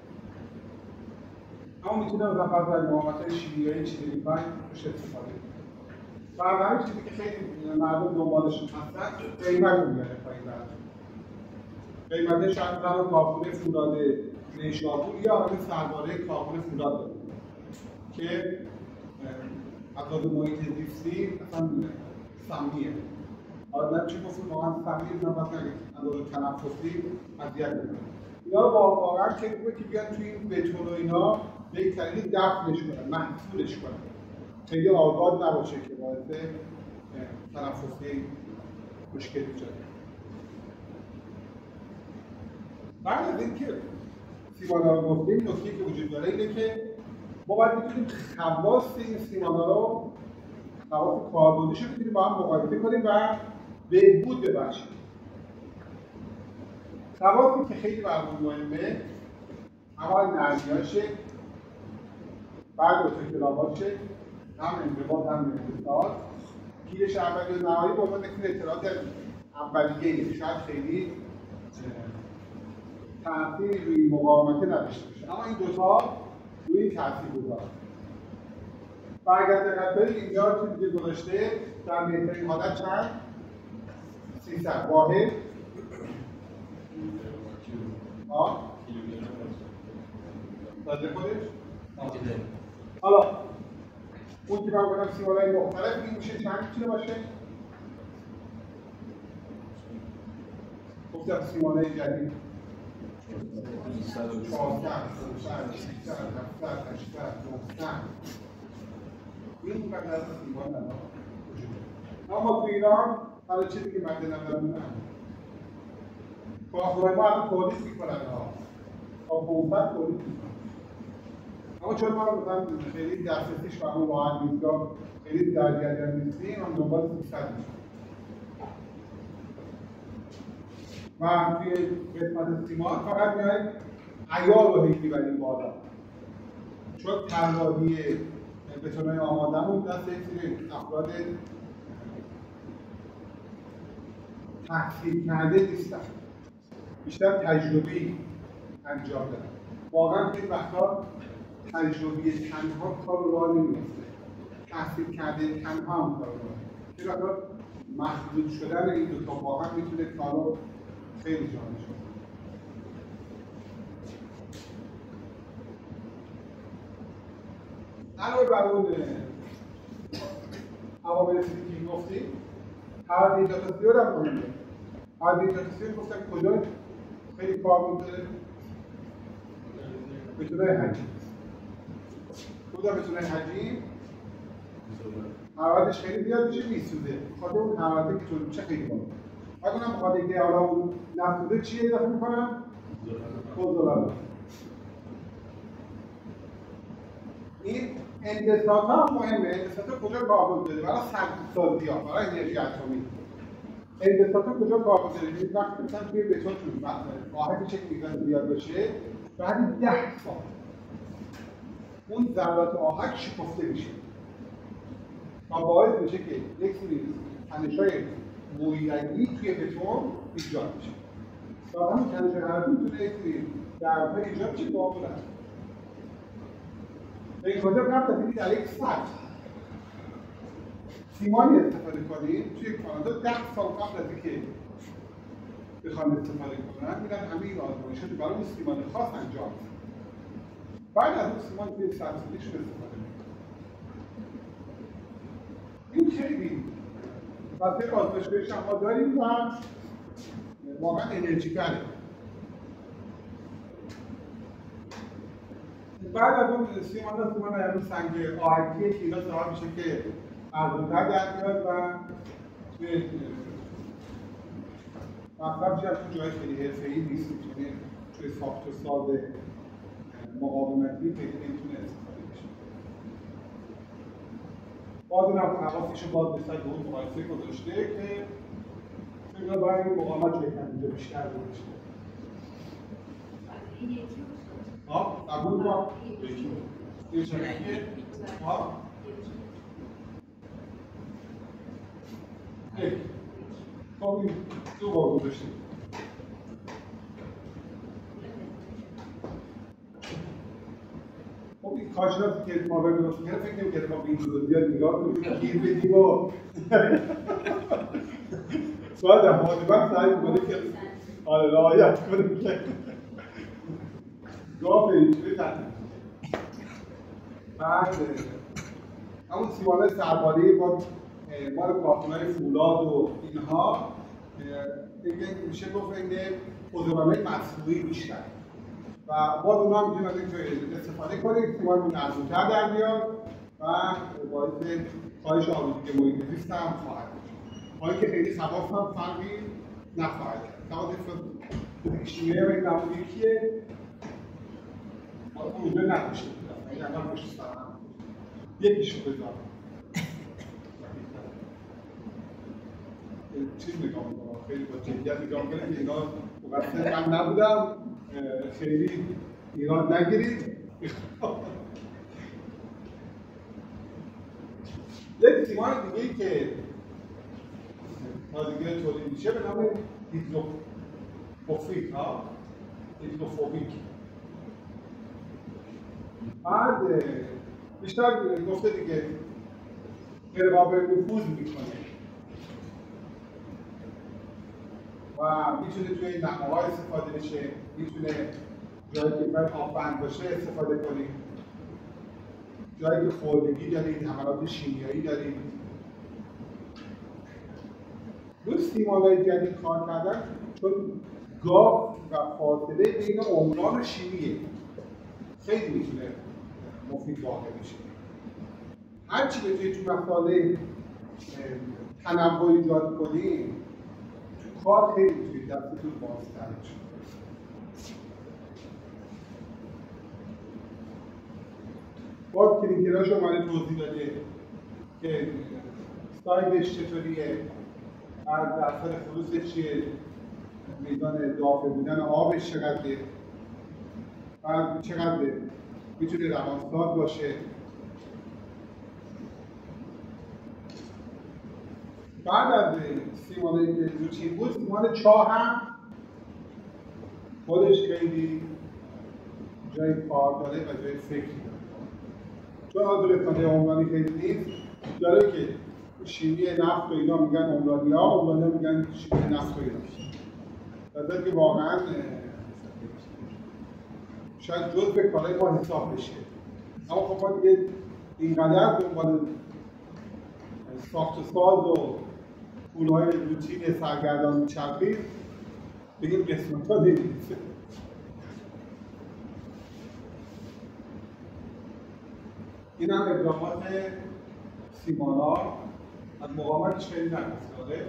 اما میتونم فقط از مقاومت‌های شیمیایی چیزی میکنم روش استفاده کنم. و همین چیزی که خیلی مردم دنبالشون هستن قیمت رو میاره پایین براتون. قیمتش شاید همون کارخونه فولاد نیشابور یا همین سرباره کارخونه فولاد داره که از محیط زیستی اصلا سمیه. آدم چی گفتیم واقعا سمیه نه وقتی از تنفسی اذیت میکنه. اینا رو واقعا که بیان توی این بتون و اینا به یک طریقی دفنش کنن، محصولش کنن. خیلی آزاد نباشه که باعث تنفسی مشکل ایجاد کنه. بعد از اینکه سیمانا رو گفتیم نکته‌ای که وجود داره اینه که ما باید بتونیم خواص این سیمانا رو خواص کاربردیش رو بتونیم با هم مقایسه کنیم و بهبود ببخشیم. خواصی که خیلی برامون مهمه اول نرمیاشه، بعد اتوکلاباشه، هم انضباط هم انحصار پیلش اولیه و نهایی به عنوان یک اطلاعات اولیه شاید خیلی تأثیری روی مقاومت نداشته باشه، اما این دوتا روی این تأثیر گذاره. و اگر دقت کنید اینجا چیزی که گذاشته در بهترین حالت چند؟ 300 واحد داده خودش؟ حالا اون که من گفتم سیمان‌های مختلف این میشه چند میتونه باشه؟ گفتم سیمان‌های جدید 14 این مقدار سیمان نداره. اما تو ایران حالا چیزی که مد نظرمونه کارخانه‌های ما الان تولید میکنن تا 500 تولید میکنن. اما چون ما مثلا خیلی دسترسیش به همون راحت نیست، خیلی در جریان نیستیم، هم دنبال 300 میشیم. و توی قسمت سیمان فقط میایم عیار رو میبریم بالا. چون طراحی بتونای آماده‌مون دست یک سری افراد تحصیل کرده نیستن، بیشتر تجربی انجام دادن. واقعا خیلی وقتا تجربی تنها کار رو راه نمی‌افته، تحصیل کرده تنها هم کار رو راه نمی‌افته. خیلی وقتا مخلوط شدن این دو تا واقعا میتونه کار رو خیلی جامع شد. علاوه بر اون عوامل چیزی که گفتیم، هایدریتاسیون هم مهمه. هایدریتاسیون گفتم کجا خیلی کاربرد داره؟ بتونای حجم. کجا بتونای حجم؟ حرارتش خیلی زیاد میشه میسوزه. خاطر اون حرارتی که طول میشه خیلی بالا. اگه من بخواد اینکه حالا اون نسوزه چی اضافه میکنم؟ فوزولار. این اندسات ها مهمه. اندسات ها کجا کاربرد داره؟ برای سازی ها، برای انرژی اتمی. اندسات ها کجا کاربرد داره؟ وقتی مثلا توی بتونتون آهک چک میزان زیاد باشه، بعد 10 سال اون ذرات آهک شکفته میشه. و باعث میشه که یک سری تنش‌های مویدگی توی بتون ایجاد میشه. و همین تنش‌های حرارتی میتونه یک سری ضربه‌های ایجاد میشه با آب رد. به این خاطر قبل از اینکه در یک سطح سیمانی استفاده کنیم، توی کانادا 10 سال قبل از اینکه بخوام استفاده کنن، میرن همه این آزمایشات برای اون سیمان خاص انجام میدن. بعد از اون سیمان توی سطحیشون استفاده میکنن. این خیلی واسه آزمایشگاهی ما داریم و واقعا انرژی‌تره. بعد از اون سیمان همون سنگ آهکیه که اینا ظاهر میشه که ارزون‌تر در میاد و توی مطلب شاید تو جای خیلی حرفه‌ای نیست، یعنی توی ساخت و ساز مقاومتی خیلی نمیتونه استفاده بشه. باز اونم حواسش رو باز نسبت به اون مقایسه گذاشته که فکر باید این مقاومت رو یکم اینجا بیشتر بشه. قبول با یکی خب این دو بار گذاشتیم. خب این کارشناسی که ما باید درست کرد فکر نمی‌کرد ما به این چیزا زیاد نگاه کنیم گیر بدیم و باید در مواظبت سعی می‌کنه که رعایت کنیم که گاه به اینجوری تحتیم. بعد همون سیمان‌های سربالی با مال کارخانه‌های فولاد و اینها دیگه میشه گفت اینکه عضوانه‌های مصنوعی بیشتر و باز اونها هم میتونیم از این استفاده کنیم سیمان رو نرم‌تر در بیاد و باعث کاهش آلودگی محیط زیست هم خواهد شد. حالا که خیلی خواص هم فرقی نخواهد کرد. خواص شیمیایی و این نمونی کیه؟ اونجا نداشته بودم. این اول پشت سرم یکیشو بذارم. چیز نگاه میکنم خیلی با جدیت نگاه میکنم که اینا مقصر من نبودم خیلی ایراد نگیرید. یک سیمان دیگه‌ای که رادیکال تولید میشه به نام هیدروفوبیک ها، هیدروفوبیک. بعد بیشتر گفته دیگه غیر قابل نفوذ میکنه و میتونه توی نماها استفاده بشه، میتونه جایی که باید آببند باشه استفاده کنید، جایی که خوردگی دارید، حملات شیمیایی دارید. روی سیمان‌های جدید کار کردن چون گاف و فاصله بین عمران و شیمیه خیلی میتونه مفید واقع بشه. هرچی بتونید تو مسائل تنوع ایجاد کنید تو کار خیلی میتونید دستتون بازتر بشه. باز کلینکراش اومده توضیح داده که سایدش چطوریه، درصد خلوصش چیه، میزان دافع بودن آبش چقدره، بعد چقدره میتونه روانساز باشه. بعد از سیمانه که روتین بود، سیمان چاه هم خودش خیلی جای کار داره و جای فکر داره. چون آدو رسانه عمرانی خیلی نیست، داره که شیمی نفت و اینا میگن عمرانی ها، عمرانی ها میگن شیمی نفت و اینا. در که واقعا شاید جز به کارهای ما حساب بشه. اما خب ما دیگه اینقدر دنبال ساخت و ساز و پولهای روتین سرگردان میچرخیم بگیم قسمت ها نمی‌رسه. این هم اقدامات سیمانا از مقاومتش خیلی نگفتاره.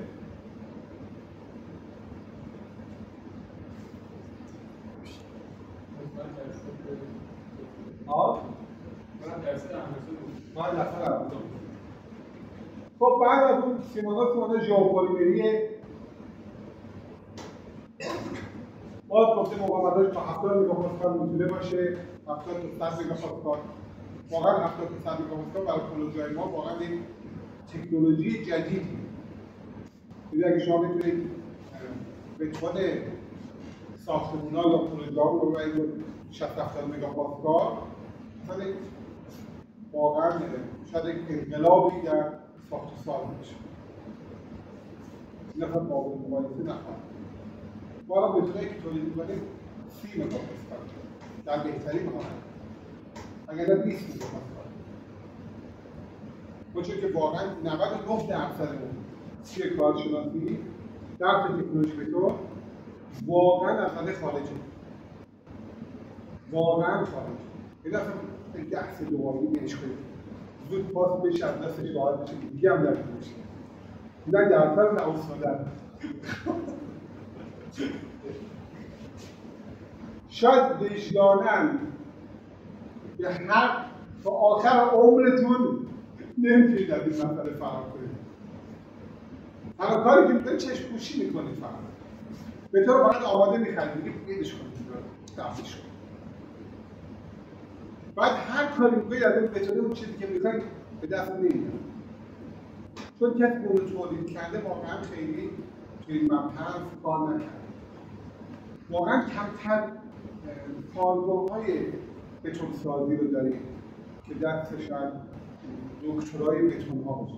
خب بعد از اون سیمانا ژئوپلیمریه. باز گفته مقاومتاش تا 70 مگاپاسکال میتونه باشه، 70 تا 100 مگاپاسکال. واقعا 70 تا 100 مگاپاسکال برای پروژه‌های ما واقعا یک تکنولوژی جدیدیه. یعنی اگه شما بتونید بتون ساختمان‌ها یا پروژه‌ها رو ببرید 60-70 مگاپاسکال، مثلا واقعا شاید یک انقلابی در ساخت و ساز بشه. این اصلا قابل مقایسه نخواهد. ما الان بتونایی که تولید می‌کنیم 30 مگاپاسکال در بهترین حالت، اگر نه 20 مگاپاسکال. ما چون که واقعا 99% توی کارشناسی در تکنولوژی بتون واقعا از حد خارجه. واقعا خارجه. این اصلا دست دوباری بهش کنید. زود پاس بشه از دستش راحت بشه دیگه هم درد بشه. این درصد نوستادن. شاید وجدانن به هر تا آخر عمرتون نمیتونید از این مسئله فرار کنید. تنها کاری که میکنید چشم پوشی میکنید فقط. به طور فقط آماده میخرید میگید بیدش کنید دفعش کنید. بعد هر کاری میکنید از این بتونه اون چیزی که میخواید به دست نمیاد. چون کسی اون رو تولید کرده واقعا خیلی توی این مبحث کار نکرده. واقعا کمتر کارگاه‌های بتون‌سازی رو داریم که دستش از دکترای بتون‌ها باشه.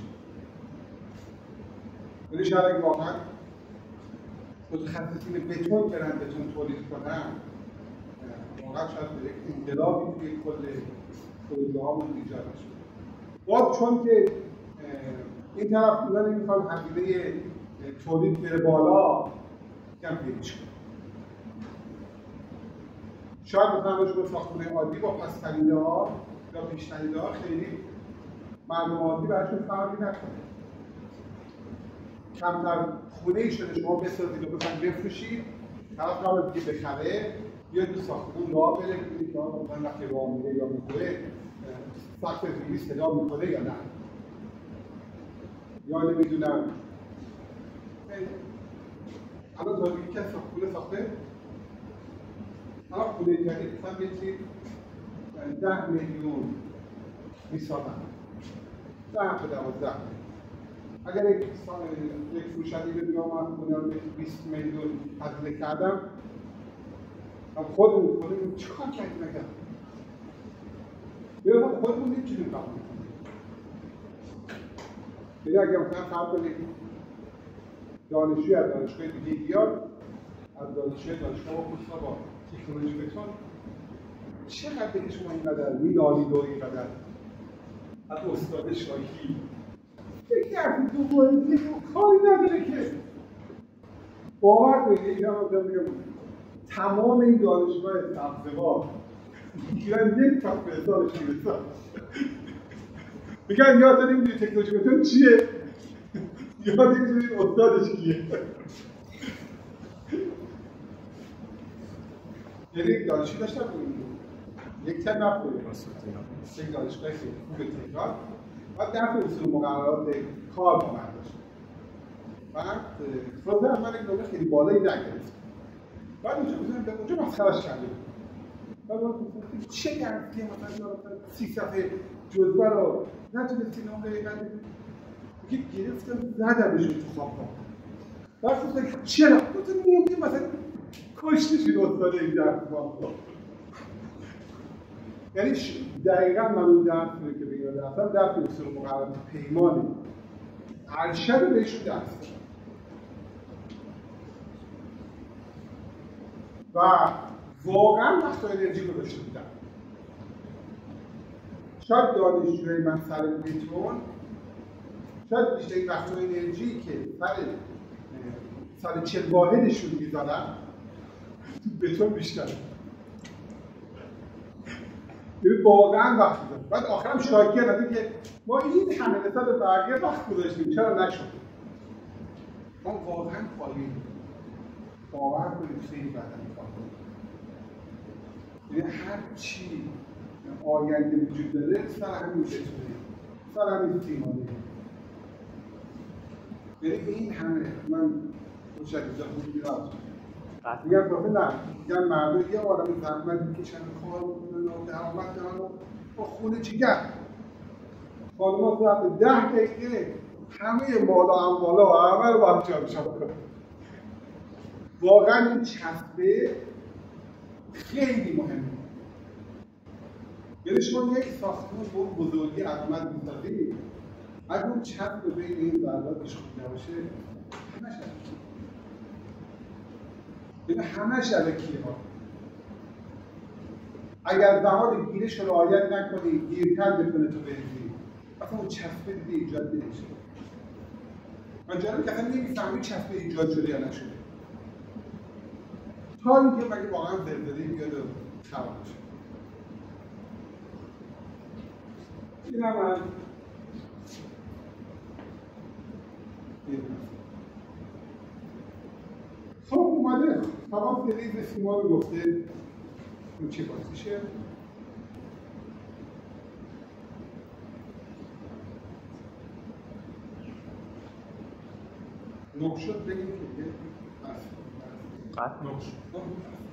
یعنی شاید اگه واقعا متخصصین بتون برن بتون تولید کنن، واقعا شاید به یک انقلابی توی کل پروژه‌هامون ایجاد بشه. باز چون که این طرف اینا نمیخوان هزینه تولید بره بالا، کم پیریش کنه. شاید مثلا باشه به ساختمان عادی با پس‌خریده ها یا پیش‌خریده ها خیلی مردم عادی براشون فرقی نکنه. کمتر خونه‌ای شده شما بسازید و بخواید بفروشید، طرف را دیگه بخره، بیاد تو ساختمون راه بره ببینید که آقا مثلا وقتی راه میره یا میخوره سقف زیری صدا میکنه یا نه. یا نمیدونم الان تازگی که خونه ساخته الان خونه جدید مثلا بچید 10 میلیون میسازن 10 تا 12 اگر یک فروشنده به بیام من خونه رو 20 میلیون هزینه کردم خودمون چه کار کردیم نکردم؟ بیرون خودمون نمیتونیم قبول کنیم. یعنی اگر مثلا فرض کنید دانشجوی از دانشگاه دیگه بیاد، از دانشجوی دانشگاه با تکنولوژی بتون چقدر که شما اینقدر میدانید و اینقدر از استاد شاکی فکر کردید تو باید کاری نداره که باور کنید اینا رو میگم تمام این دانشگاه سبزوار میگیرن یک کف به حسابش میرسن میگن یاد نمیدونی تکنولوژی بتون چیه؟ یاد نمیدونی استادش کیه؟ یعنی دانشجو داشتم یک ترم رفتم یک دانشگاه خوب تهران و درس اصول مقررات کار با من داشت. بعد فاز اول یک نمره خیلی بالایی نگرفت. بعد اونجا مسخره‌اش کردیم. بعد گفتم چه درسی مثلا 30 صفحه جزوه رو نتونستی نمره اینقدر میگه گرفتم زدمش تو خوابگاه. بعد گفتم چرا؟ گفتم ممکن مثلا کشتش این استاد این درس خوابگاه. یعنی دقیقاً من اون درسی که بگیرم درستم درس اصول مقررات پیمانه ارشد بهشون درس و واقعاً وقت و انرژی گذاشته بودم. شاید دانشجوی من سر بتون شاید بیشترین وقت و انرژی که سر 40 واحدشون می‌ذارن تو بتون بیشتره. یعنی واقعاً وقت دارم. بعد آخرم شاکی هستم که ما این همه نسبت به بقیه وقت گذاشتیم چرا نشد؟ ما واقعاً خالییم. باور کنید خیلی بدن خواهیم. یعنی هر چی آینده وجود داره سر همین بتونه، سر همین تیمانه. یعنی این همه من مشکل بود میرم. میگم کافی نه، میگم مردم یه آدم زحمت میکشن کار میکنن و درآمد دارن و با خونه جیگر خانم‌ها ساعت 10 دقیقه همه مالا اموالا و همه رو باید جابجا کنن. واقعا این چسبه خیلی مهمه. یعنی شما یک ساختمان با اون بزرگی عظمت می‌سازید، اگه اون چسب بین این ذراتش خوب نباشه همش علکیه. یعنی همش علکیه ها. اگر زمان گیرش رو رعایت نکنی دیرتر بتونه تو بریزی اصلا اون چسبه دیگه ایجاد نمیشه. من جالبه که اصلا نمی‌فهمی چسبه ایجاد شده یا نشده تا اینکه مگه واقعا زلزله بیاد و خراب بشه. این هم از خب اومده تمام سریز سیما رو گفته این چه بازیشه نقش شد بگیم که
قطع نقش